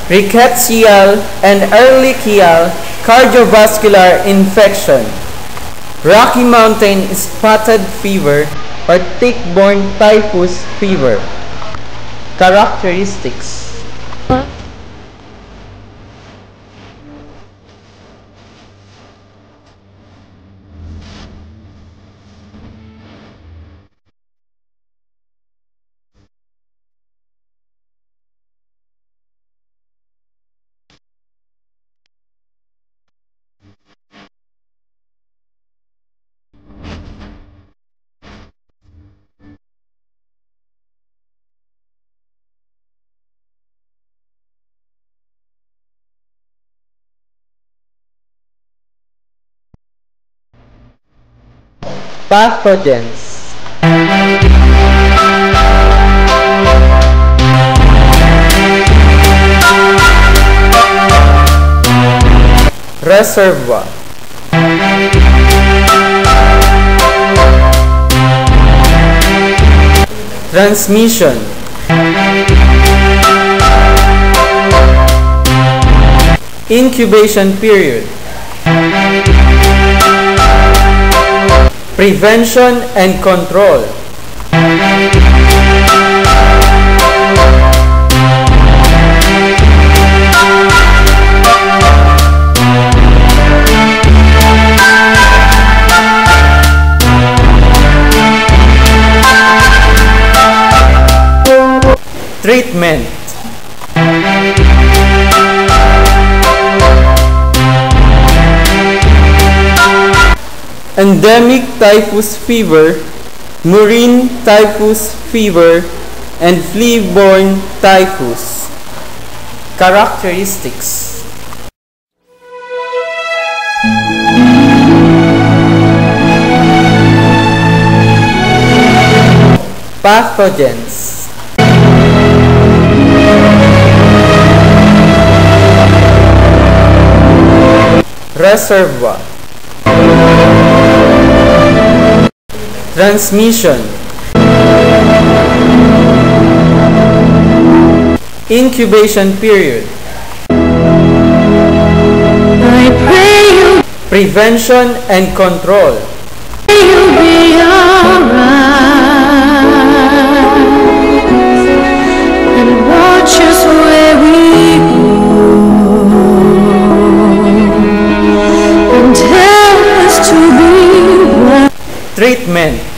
rickettsial and ehrlichial cardiovascular infection, Rocky Mountain spotted fever or tick-borne typhus fever. Characteristics. Pathogens. Reservoir. Transmission. Incubation period. Prevention and control. Treatment. Endemic typhus fever, murine typhus fever, and flea-borne typhus. Characteristics. Pathogens. Reservoir. Transmission. Incubation period. Prevention and control. You'll be alright, and watch us where we go, and tell us to be well. Treatment.